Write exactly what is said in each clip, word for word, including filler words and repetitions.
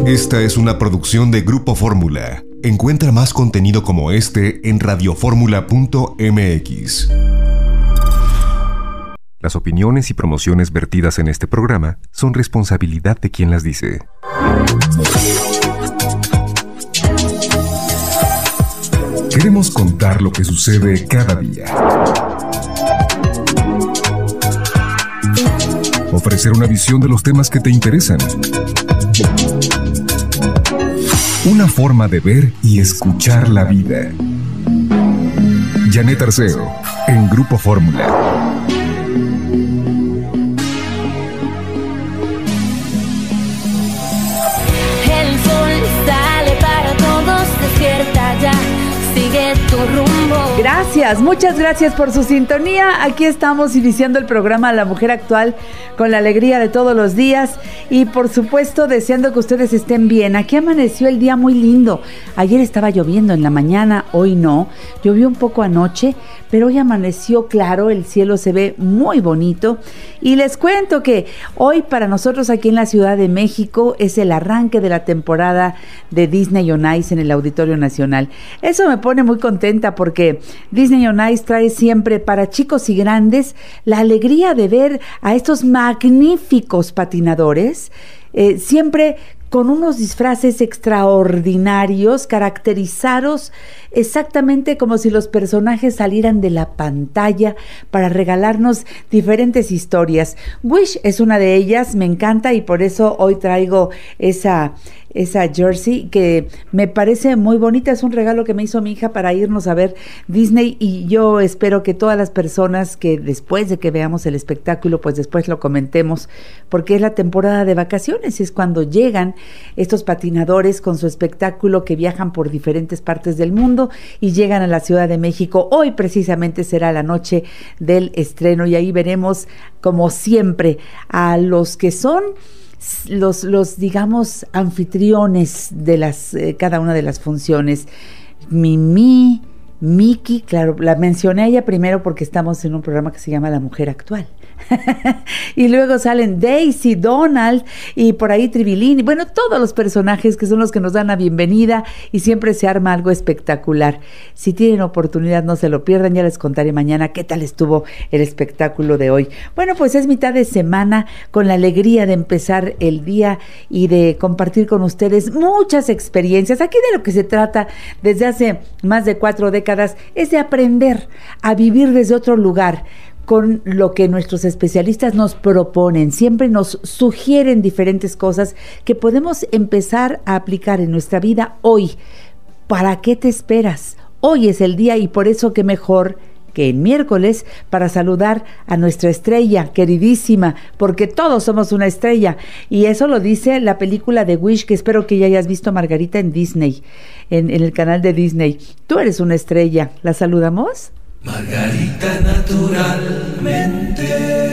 Esta es una producción de Grupo Fórmula. Encuentra más contenido como este en radioformula punto m x. Las opiniones y promociones vertidas en este programa son responsabilidad de quien las dice. Queremos contar lo que sucede cada día. Ofrecer una visión de los temas que te interesan. Una forma de ver y escuchar la vida. Janet Arceo, en Grupo Fórmula. El sol sale para todos, despierta ya, sigue tu rumbo. Gracias, muchas gracias por su sintonía. Aquí estamos iniciando el programa La Mujer Actual con la alegría de todos los días y por supuesto deseando que ustedes estén bien. Aquí amaneció el día muy lindo. Ayer estaba lloviendo en la mañana, hoy no. Llovió un poco anoche, pero hoy amaneció claro, el cielo se ve muy bonito. Y les cuento que hoy para nosotros aquí en la Ciudad de México es el arranque de la temporada de Disney on Ice en el Auditorio Nacional. Eso me pone muy contenta porque Disney on Ice trae siempre para chicos y grandes la alegría de ver a estos magníficos patinadores, eh, siempre con unos disfraces extraordinarios, caracterizados exactamente como si los personajes salieran de la pantalla para regalarnos diferentes historias. Wish es una de ellas, me encanta y por eso hoy traigo esa... esa jersey que me parece muy bonita, es un regalo que me hizo mi hija para irnos a ver Disney y yo espero que todas las personas que después de que veamos el espectáculo, pues después lo comentemos, porque es la temporada de vacaciones, es cuando llegan estos patinadores con su espectáculo que viajan por diferentes partes del mundo y llegan a la Ciudad de México. Hoy precisamente será la noche del estreno y ahí veremos como siempre a los que son los, los digamos, anfitriones de las eh, cada una de las funciones. Mimi, Mickey, claro, la mencioné a ella primero porque estamos en un programa que se llama La Mujer Actual. Y luego salen Daisy, Donald y por ahí Tribilín, y bueno, todos los personajes que son los que nos dan la bienvenida y siempre se arma algo espectacular. Si tienen oportunidad no se lo pierdan, ya les contaré mañana qué tal estuvo el espectáculo de hoy. Bueno, pues es mitad de semana con la alegría de empezar el día y de compartir con ustedes muchas experiencias. Aquí de lo que se trata desde hace más de cuatro décadas es de aprender a vivir desde otro lugar, con lo que nuestros especialistas nos proponen. Siempre nos sugieren diferentes cosas que podemos empezar a aplicar en nuestra vida hoy. ¿Para qué te esperas? Hoy es el día y por eso qué mejor que en miércoles para saludar a nuestra estrella queridísima, porque todos somos una estrella y eso lo dice la película de Wish, que espero que ya hayas visto, Margarita, en Disney, en, en el canal de Disney. Tú eres una estrella. ¿La saludamos? Margarita naturalmente.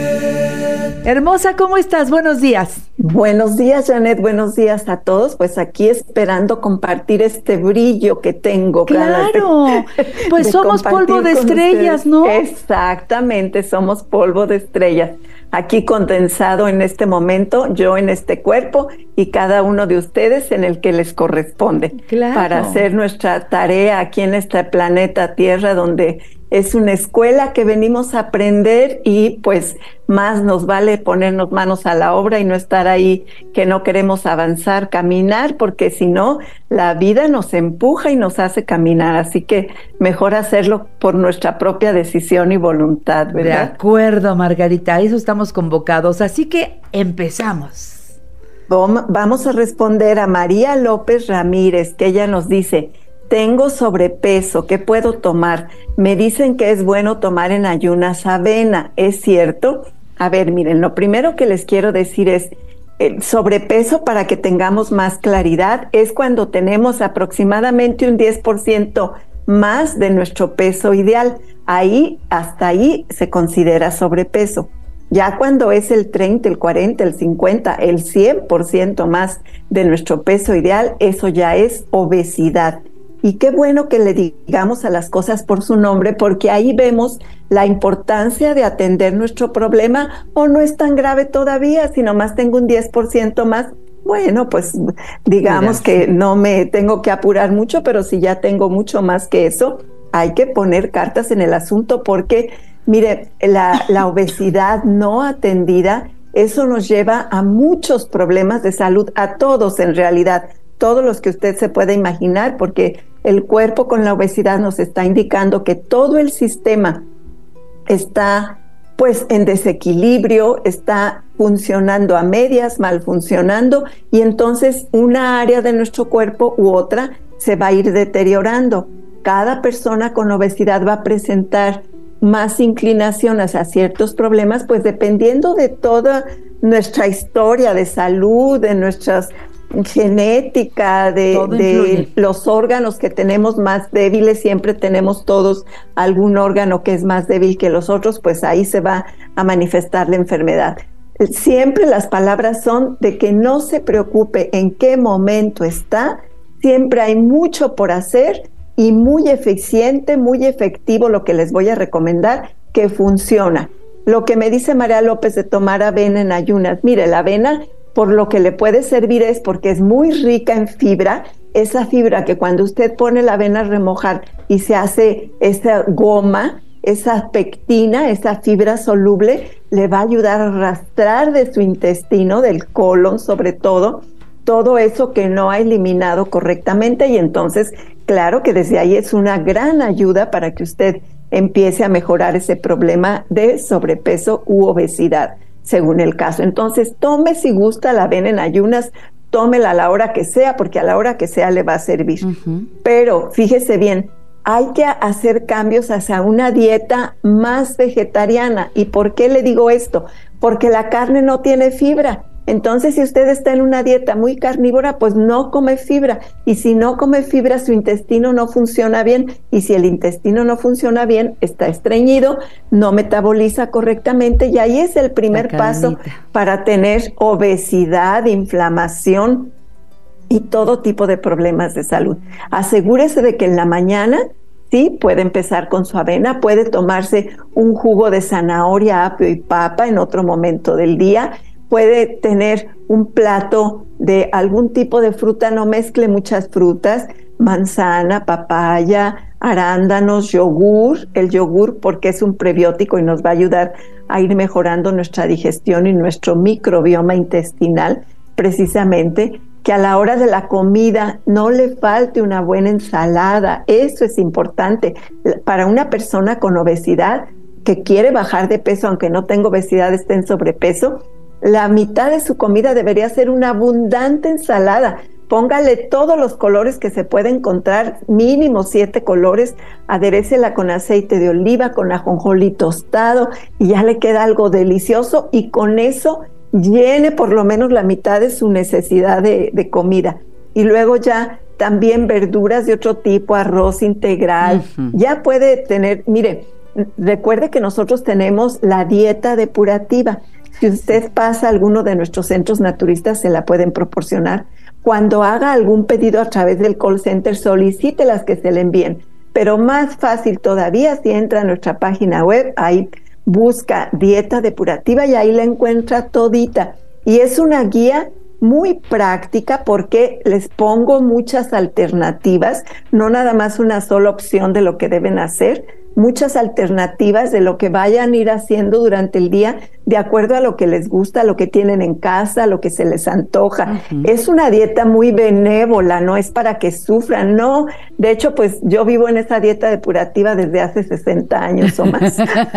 Hermosa, ¿cómo estás? Buenos días. Buenos días, Janet. Buenos días a todos. Pues aquí esperando compartir este brillo que tengo. Claro, de, pues de somos polvo de estrellas, ustedes. ¿no? Exactamente, somos polvo de estrellas. Aquí condensado en este momento, yo en este cuerpo y cada uno de ustedes en el que les corresponde. Claro. Para hacer nuestra tarea aquí en este planeta Tierra, donde es una escuela que venimos a aprender y pues más nos vale ponernos manos a la obra y no estar ahí que no queremos avanzar, caminar, porque si no, la vida nos empuja y nos hace caminar. Así que mejor hacerlo por nuestra propia decisión y voluntad, ¿verdad? De acuerdo, Margarita, a eso estamos convocados. Así que empezamos. Vamos a responder a María López Ramírez, que ella nos dice: tengo sobrepeso, ¿qué puedo tomar? Me dicen que es bueno tomar en ayunas avena, ¿es cierto? A ver, miren, lo primero que les quiero decir es, el sobrepeso, para que tengamos más claridad, es cuando tenemos aproximadamente un diez por ciento más de nuestro peso ideal. Ahí, hasta ahí se considera sobrepeso. Ya cuando es el treinta, el cuarenta, el cincuenta, el cien por ciento más de nuestro peso ideal, eso ya es obesidad. Y qué bueno que le digamos a las cosas por su nombre, porque ahí vemos la importancia de atender nuestro problema. O no es tan grave todavía, si nomás tengo un diez por ciento más, bueno, pues digamos Cuidarse. que no me tengo que apurar mucho, pero si ya tengo mucho más que eso, hay que poner cartas en el asunto porque, mire, la, la obesidad no atendida, eso nos lleva a muchos problemas de salud, a todos en realidad, todos los que usted se puede imaginar, porque el cuerpo con la obesidad nos está indicando que todo el sistema está pues en desequilibrio, está funcionando a medias, mal funcionando, y entonces una área de nuestro cuerpo u otra se va a ir deteriorando. Cada persona con obesidad va a presentar más inclinación hacia ciertos problemas, pues dependiendo de toda nuestra historia de salud, de nuestras genética, de, de los órganos que tenemos más débiles, siempre tenemos todos algún órgano que es más débil que los otros, pues ahí se va a manifestar la enfermedad. Siempre las palabras son de que no se preocupe en qué momento está, siempre hay mucho por hacer y muy eficiente, muy efectivo lo que les voy a recomendar, que funciona. Lo que me dice María López de tomar avena en ayunas, mire, la avena por lo que le puede servir es porque es muy rica en fibra, esa fibra que cuando usted pone la avena a remojar y se hace esa goma, esa pectina, esa fibra soluble, le va a ayudar a arrastrar de su intestino, del colon sobre todo, todo eso que no ha eliminado correctamente, y entonces, claro que desde ahí es una gran ayuda para que usted empiece a mejorar ese problema de sobrepeso u obesidad, según el caso. Entonces, tome si gusta la avena en ayunas, tómela a la hora que sea, porque a la hora que sea le va a servir. Uh-huh. Pero fíjese bien, hay que hacer cambios hacia una dieta más vegetariana. ¿Y por qué le digo esto? Porque la carne no tiene fibra. Entonces, si usted está en una dieta muy carnívora, pues no come fibra. Y si no come fibra, su intestino no funciona bien. Y si el intestino no funciona bien, está estreñido, no metaboliza correctamente. Y ahí es el primer paso para tener obesidad, inflamación y todo tipo de problemas de salud. Asegúrese de que en la mañana, sí, puede empezar con su avena, puede tomarse un jugo de zanahoria, apio y papa en otro momento del día. Puede tener un plato de algún tipo de fruta, no mezcle muchas frutas, manzana, papaya, arándanos, yogur, el yogur porque es un prebiótico y nos va a ayudar a ir mejorando nuestra digestión y nuestro microbioma intestinal, precisamente, que a la hora de la comida no le falte una buena ensalada, eso es importante. Para una persona con obesidad que quiere bajar de peso, aunque no tenga obesidad, esté en sobrepeso, la mitad de su comida debería ser una abundante ensalada. Póngale todos los colores que se puede encontrar, mínimo siete colores, aderécela con aceite de oliva, con ajonjolí tostado, y ya le queda algo delicioso, y con eso llene por lo menos la mitad de su necesidad de, de comida. Y luego ya también verduras de otro tipo, arroz integral, uh-huh. Ya puede tener, mire, recuerde que nosotros tenemos la dieta depurativa. Si usted pasa a alguno de nuestros centros naturistas, se la pueden proporcionar. Cuando haga algún pedido a través del call center, solicite las que se le envíen. Pero más fácil todavía, si entra a nuestra página web, ahí busca dieta depurativa y ahí la encuentra todita. Y es una guía muy práctica porque les pongo muchas alternativas, no nada más una sola opción de lo que deben hacer, muchas alternativas de lo que vayan a ir haciendo durante el día de acuerdo a lo que les gusta, lo que tienen en casa, lo que se les antoja. Uh-huh. Es una dieta muy benévola, no es para que sufran, no. De hecho, pues yo vivo en esa dieta depurativa desde hace sesenta años o más.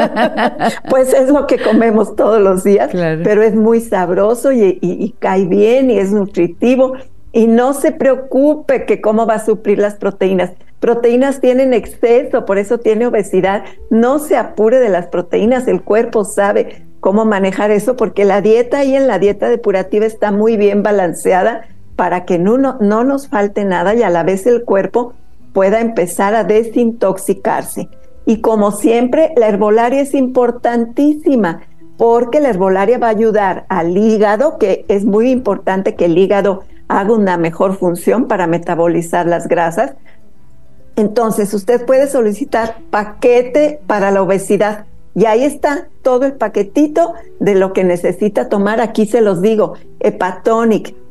Pues es lo que comemos todos los días, claro. Pero es muy sabroso y, y, y cae bien y es nutritivo. Y no se preocupe que cómo va a suplir las proteínas. Proteínas tienen exceso, por eso tiene obesidad. No se apure de las proteínas, el cuerpo sabe cómo manejar eso, porque la dieta ahí en la dieta depurativa está muy bien balanceada para que no, no, no nos falte nada y a la vez el cuerpo pueda empezar a desintoxicarse. Y como siempre, la herbolaria es importantísima, porque la herbolaria va a ayudar al hígado, que es muy importante que el hígado haga una mejor función para metabolizar las grasas. Entonces, usted puede solicitar paquete para la obesidad y ahí está todo el paquetito de lo que necesita tomar. Aquí se los digo: Hepatonic,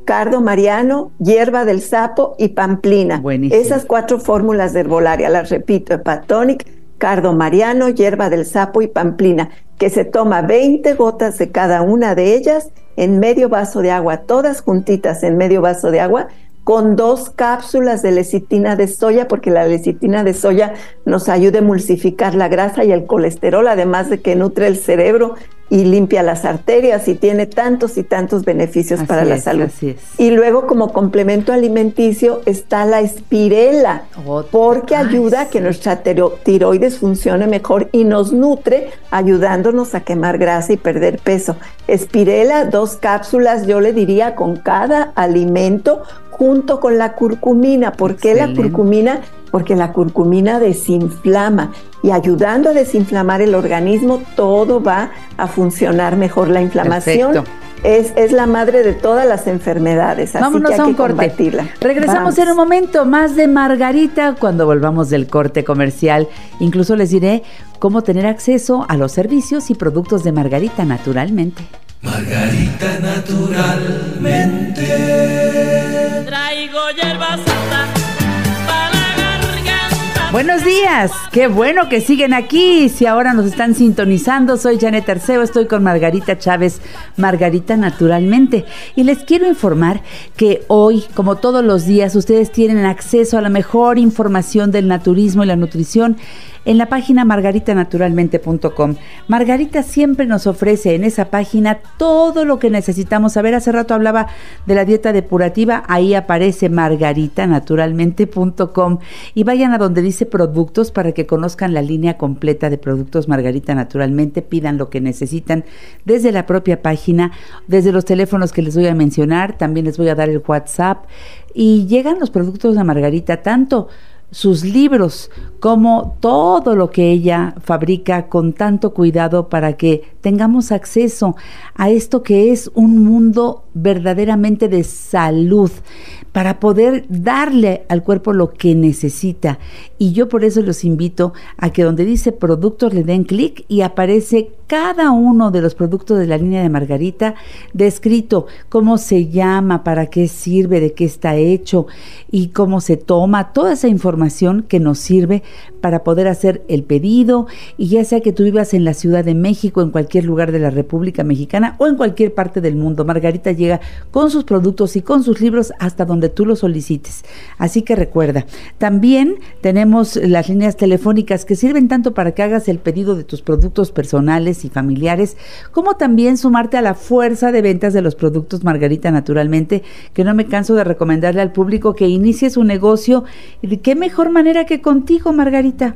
cardo mariano, hierba del sapo y pamplina. Buenísimo. Esas cuatro fórmulas de herbolaria, las repito, Hepatonic, cardo mariano, hierba del sapo y pamplina, que se toma veinte gotas de cada una de ellas en medio vaso de agua, todas juntitas en medio vaso de agua, con dos cápsulas de lecitina de soya, porque la lecitina de soya nos ayuda a emulsificar la grasa y el colesterol, además de que nutre el cerebro y limpia las arterias y tiene tantos y tantos beneficios así para la es, salud. Así es. Y luego, como complemento alimenticio, está la espirela, Oh, porque ay, ayuda a que sí. nuestra tiro- tiroides funcione mejor y nos nutre, ayudándonos a quemar grasa y perder peso. Espirela, dos cápsulas, yo le diría, con cada alimento, junto con la curcumina. ¿Por qué la Excelente. curcumina? Porque la curcumina desinflama, y ayudando a desinflamar el organismo, todo va a funcionar mejor. La inflamación Perfecto. es, es la madre de todas las enfermedades, así Vámonos que hay a un que corte. combatirla. Regresamos Vamos. en un momento más de Margarita cuando volvamos del corte comercial. Incluso les diré cómo tener acceso a los servicios y productos de Margarita naturalmente. Margarita naturalmente. Traigo hierba santa para la garganta. Buenos días, qué bueno que siguen aquí. Si ahora nos están sintonizando, soy Janet Arceo, estoy con Margarita Chávez, Margarita Naturalmente. Y les quiero informar que hoy, como todos los días, ustedes tienen acceso a la mejor información del naturismo y la nutrición en la página margarita naturalmente punto com. Margarita siempre nos ofrece en esa página todo lo que necesitamos saber. Hace rato hablaba de la dieta depurativa, ahí aparece margarita naturalmente punto com, y vayan a donde dice productos para que conozcan la línea completa de productos Margarita Naturalmente, pidan lo que necesitan desde la propia página, desde los teléfonos que les voy a mencionar, también les voy a dar el WhatsApp, y llegan los productos de Margarita, tanto sus libros como todo lo que ella fabrica con tanto cuidado para que tengamos acceso a esto que es un mundo verdaderamente de salud, para poder darle al cuerpo lo que necesita. Y yo por eso los invito a que donde dice productos le den clic y aparece cada uno de los productos de la línea de Margarita descrito, cómo se llama, para qué sirve, de qué está hecho y cómo se toma, toda esa información que nos sirve para poder hacer el pedido. Y ya sea que tú vivas en la Ciudad de México, en cualquier lugar de la República Mexicana o en cualquier parte del mundo, Margarita llega con sus productos y con sus libros hasta donde tú lo solicites. Así que recuerda, también tenemos las líneas telefónicas que sirven tanto para que hagas el pedido de tus productos personales y familiares, como también sumarte a la fuerza de ventas de los productos Margarita Naturalmente, que no me canso de recomendarle al público que inicie su negocio. ¿Y de qué mejor manera que contigo, Margarita?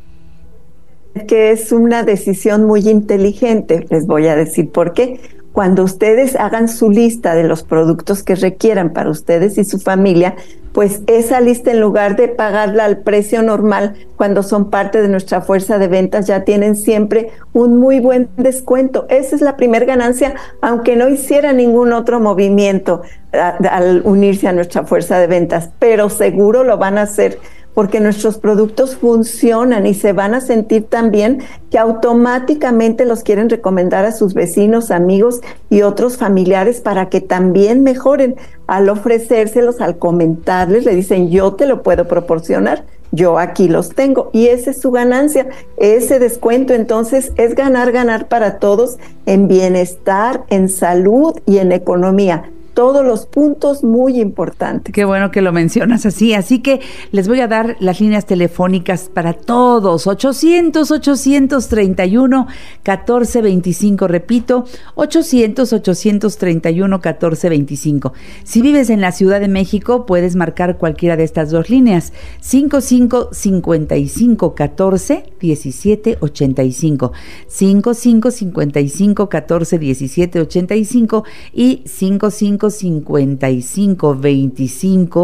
Que es una decisión muy inteligente, les voy a decir por qué. Cuando ustedes hagan su lista de los productos que requieran para ustedes y su familia, pues esa lista, en lugar de pagarla al precio normal, cuando son parte de nuestra fuerza de ventas, ya tienen siempre un muy buen descuento. Esa es la primer ganancia, aunque no hiciera ningún otro movimiento a, al unirse a nuestra fuerza de ventas, pero seguro lo van a hacer, porque nuestros productos funcionan y se van a sentir tan bien que automáticamente los quieren recomendar a sus vecinos, amigos y otros familiares para que también mejoren. Al ofrecérselos, al comentarles, le dicen: yo te lo puedo proporcionar, yo aquí los tengo, y esa es su ganancia, ese descuento. Entonces es ganar, ganar para todos, en bienestar, en salud y en economía. Todos los puntos muy importantes. Qué bueno que lo mencionas así. Así que les voy a dar las líneas telefónicas para todos. ochocientos, ochocientos treinta y uno, catorce veinticinco. Repito, ochocientos, ochocientos treinta y uno, catorce veinticinco. Si vives en la Ciudad de México, puedes marcar cualquiera de estas dos líneas. cincuenta y cinco, cincuenta y cinco, catorce, diecisiete, ochenta y cinco. cincuenta y cinco, cincuenta y cinco, catorce, diecisiete, ochenta y cinco y cincuenta y cinco, cincuenta y cinco, veinticinco,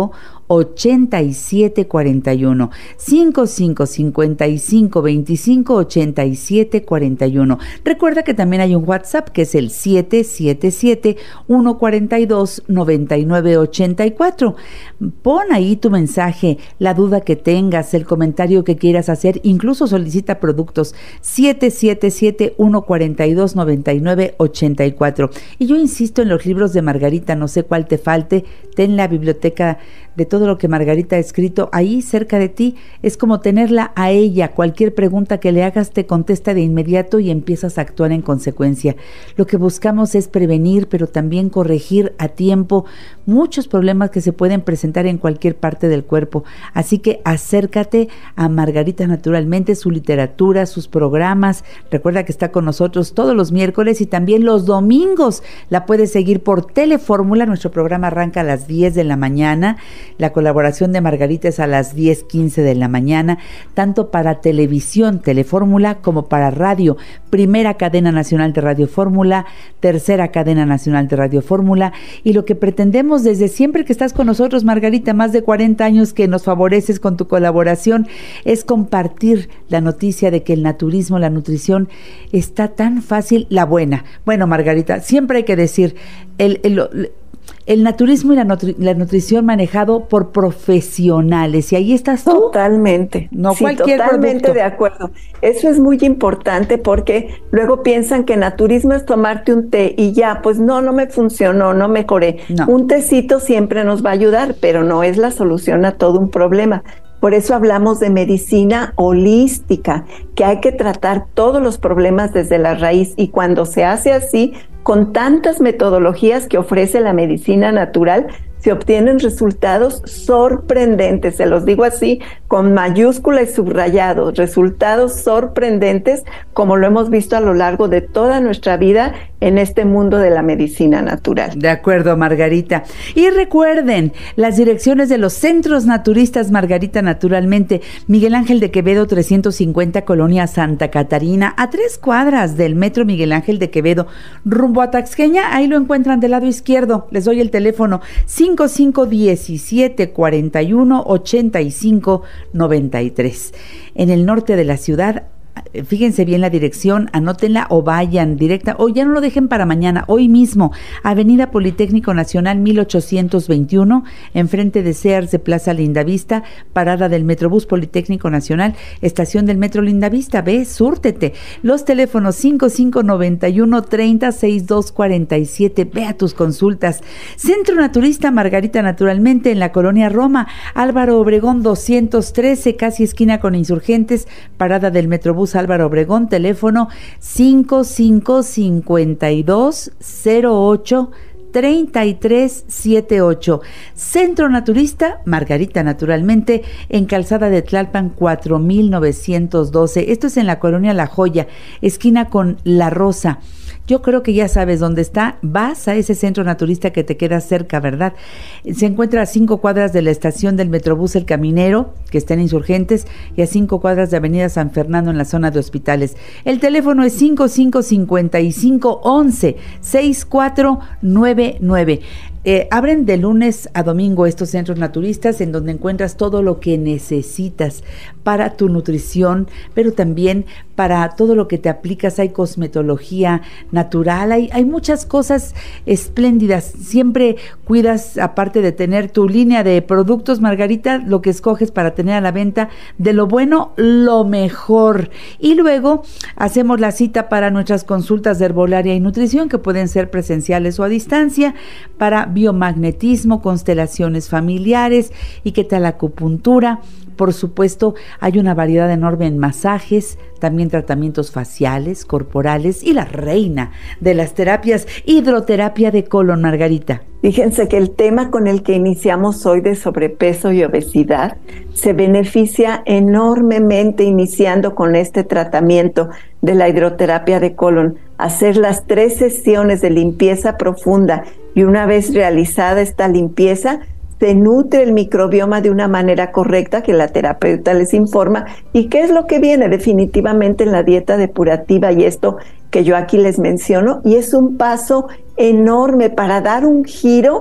ochenta y siete cuarenta y uno. cinco cinco cincuenta y cinco veinticinco ochenta y siete cuarenta y uno. Recuerda que también hay un WhatsApp que es el siete siete siete, uno cuatro dos, nueve nueve ocho cuatro. Pon ahí tu mensaje, la duda que tengas, el comentario que quieras hacer, incluso solicita productos. Siete siete siete, uno cuatro dos, nueve nueve ocho cuatro. Y yo insisto en los libros de Margarita, no sé cuál te falte, ten la biblioteca de todo lo que Margarita ha escrito ahí cerca de ti. Es como tenerla a ella. Cualquier pregunta que le hagas te contesta de inmediato y empiezas a actuar en consecuencia. Lo que buscamos es prevenir, pero también corregir a tiempo muchos problemas que se pueden presentar en cualquier parte del cuerpo. Así que acércate a Margarita Naturalmente, su literatura, sus programas. Recuerda que está con nosotros todos los miércoles y también los domingos. La puedes seguir por Telefórmula. Nuestro programa arranca a las diez de la mañana. La colaboración de Margarita es a las diez quince de la mañana, tanto para televisión, Telefórmula, como para radio. Primera cadena nacional de Radio Fórmula, tercera cadena nacional de Radio Fórmula. Y lo que pretendemos desde siempre que estás con nosotros, Margarita, más de cuarenta años que nos favoreces con tu colaboración, es compartir la noticia de que el naturismo, la nutrición, está tan fácil, la buena. Bueno, Margarita, siempre hay que decir, el... el El naturismo y la, nutri- la nutrición manejado por profesionales. Y ahí estás tú. Totalmente. No sí, cualquier totalmente producto. de acuerdo. Eso es muy importante porque luego piensan que naturismo es tomarte un té y ya, pues no, no me funcionó, no mejoré. No. Un tecito siempre nos va a ayudar, pero no es la solución a todo un problema. Por eso hablamos de medicina holística, que hay que tratar todos los problemas desde la raíz, y cuando se hace así, con tantas metodologías que ofrece la medicina natural, se obtienen resultados sorprendentes, se los digo así, con mayúscula y subrayado, resultados sorprendentes, como lo hemos visto a lo largo de toda nuestra vida en este mundo de la medicina natural. De acuerdo, Margarita. Y recuerden, las direcciones de los centros naturistas Margarita Naturalmente, Miguel Ángel de Quevedo trescientos cincuenta, Colonia Santa Catarina, a tres cuadras del Metro Miguel Ángel de Quevedo, rumbo a Taxqueña. Ahí lo encuentran del lado izquierdo. Les doy el teléfono cinco cinco diecisiete cuarenta y uno ochenta y cinco noventa y tres. En el norte de la ciudad, fíjense bien la dirección, anótenla o vayan directa, o ya no lo dejen para mañana, hoy mismo. Avenida Politécnico Nacional mil ochocientos veintiuno, enfrente de Sears de Plaza Lindavista, parada del Metrobús Politécnico Nacional, estación del Metro Lindavista. Ve, súrtete. Los teléfonos cinco cinco noventa y uno treinta sesenta y dos cuarenta y siete. Ve a tus consultas. Centro Naturista Margarita Naturalmente, en la Colonia Roma, Álvaro Obregón doscientos trece, casi esquina con Insurgentes, parada del Metrobús Álvaro Obregón, teléfono cinco cinco cincuenta y dos cero ocho treinta y tres setenta y ocho. Centro Naturista Margarita Naturalmente, en Calzada de Tlalpan cuatro mil novecientos doce. Esto es en la Colonia La Joya, esquina con La Rosa. Yo creo que ya sabes dónde está. Vas a ese centro naturista que te queda cerca, ¿verdad? Se encuentra a cinco cuadras de la estación del Metrobús El Caminero, que está en Insurgentes, y a cinco cuadras de Avenida San Fernando, en la zona de hospitales. El teléfono es cinco cinco cincuenta y cinco once sesenta y cuatro noventa y nueve. Eh, abren de lunes a domingo estos centros naturistas, en donde encuentras todo lo que necesitas para tu nutrición, pero también para todo lo que te aplicas. Hay cosmetología natural, hay, hay muchas cosas espléndidas. Siempre cuidas, aparte de tener tu línea de productos, Margarita, lo que escoges para tener a la venta, de lo bueno, lo mejor. Y luego hacemos la cita para nuestras consultas de herbolaria y nutrición, que pueden ser presenciales o a distancia, para biomagnetismo, constelaciones familiares y qué tal la acupuntura. Por supuesto, hay una variedad enorme en masajes, también tratamientos faciales, corporales, y la reina de las terapias, hidroterapia de colon, Margarita. Fíjense que el tema con el que iniciamos hoy, de sobrepeso y obesidad, se beneficia enormemente iniciando con este tratamiento de la hidroterapia de colon. Hacer las tres sesiones de limpieza profunda, y una vez realizada esta limpieza, se nutre el microbioma de una manera correcta que la terapeuta les informa. ¿Y qué es lo que viene? Definitivamente en la dieta depurativa, y esto que yo aquí les menciono, y es un paso enorme para dar un giro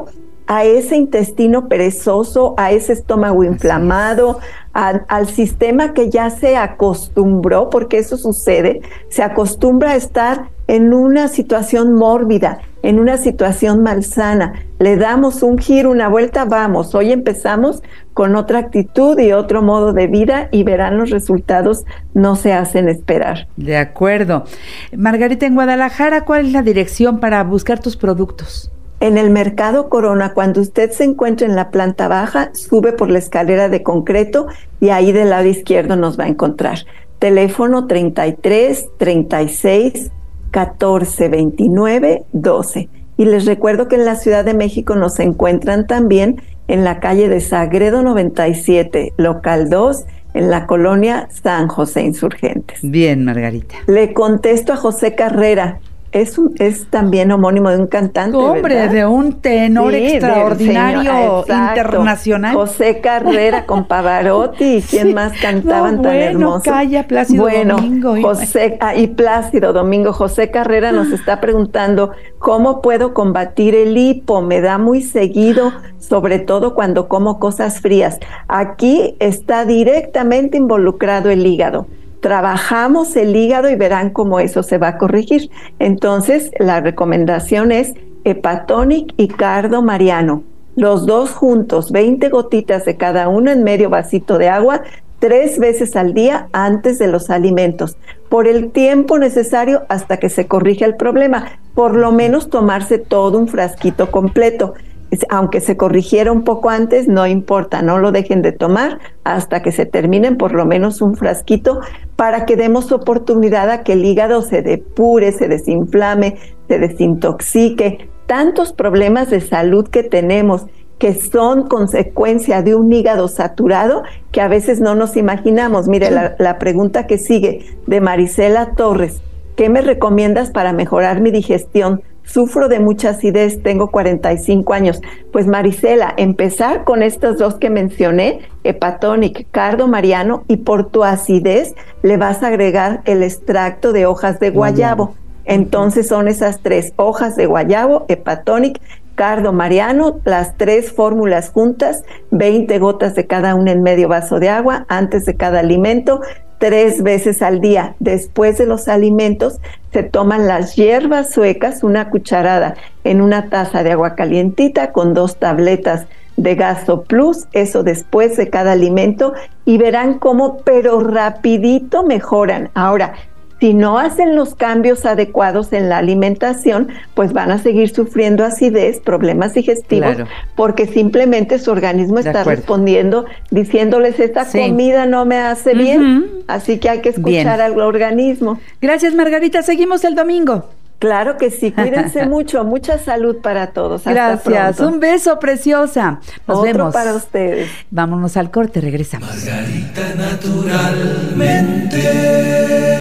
a ese intestino perezoso, a ese estómago inflamado, a, al sistema que ya se acostumbró, porque eso sucede, se acostumbra a estar en una situación mórbida, en una situación malsana. Le damos un giro, una vuelta, vamos, hoy empezamos con otra actitud y otro modo de vida y verán los resultados, no se hacen esperar. De acuerdo. Margarita, en Guadalajara, ¿cuál es la dirección para buscar tus productos? En el Mercado Corona, cuando usted se encuentra en la planta baja, sube por la escalera de concreto y ahí del lado izquierdo nos va a encontrar. Teléfono treinta y tres, treinta y seis, catorce, veintinueve, doce. Y les recuerdo que en la Ciudad de México nos encuentran también en la calle de Sagredo noventa y siete, local dos, en la colonia San José Insurgentes. Bien, Margarita. Le contesto a José Carrera. Es, un, es también homónimo de un cantante, hombre, ¿verdad? de un tenor sí, extraordinario, señor, internacional. José Carrera con Pavarotti y quién sí. más cantaban no, tan bueno, hermoso. Calla, Plácido bueno, Domingo. José, ah, y Plácido Domingo. José Carrera nos está preguntando, ¿cómo puedo combatir el hipo? Me da muy seguido, sobre todo cuando como cosas frías. Aquí está directamente involucrado el hígado. Trabajamos el hígado y verán cómo eso se va a corregir. Entonces, la recomendación es Hepatonic y Cardo Mariano. Los dos juntos, veinte gotitas de cada uno en medio vasito de agua, tres veces al día antes de los alimentos, por el tiempo necesario hasta que se corrija el problema. Por lo menos tomarse todo un frasquito completo. Aunque se corrigiera un poco antes, no importa, no lo dejen de tomar hasta que se terminen por lo menos un frasquito para que demos oportunidad a que el hígado se depure, se desinflame, se desintoxique. Tantos problemas de salud que tenemos que son consecuencia de un hígado saturado que a veces no nos imaginamos. Mire, la, la pregunta que sigue de Marisela Torres, ¿qué me recomiendas para mejorar mi digestión? Sufro de mucha acidez, tengo cuarenta y cinco años. Pues Marisela, empezar con estos dos que mencioné, Hepatonic, Cardo Mariano, y por tu acidez le vas a agregar el extracto de hojas de guayabo. Entonces son esas tres, hojas de guayabo, Hepatonic, Cardo Mariano, las tres fórmulas juntas, veinte gotas de cada una en medio vaso de agua antes de cada alimento, tres veces al día. Después de los alimentos se toman las hierbas suecas, una cucharada en una taza de agua calientita con dos tabletas de Gaso Plus, eso después de cada alimento, y verán cómo, pero rapidito mejoran. Ahora, si no hacen los cambios adecuados en la alimentación, pues van a seguir sufriendo acidez, problemas digestivos, claro, porque simplemente su organismo está respondiendo, diciéndoles, esta sí. comida no me hace uh-huh. bien, así que hay que escuchar bien. Al organismo. Gracias, Margarita, seguimos el domingo. Claro que sí, cuídense mucho, mucha salud para todos. Hasta Gracias, pronto. Un beso, preciosa. Nos Otro vemos. para ustedes. Vámonos al corte, regresamos. Margarita naturalmente.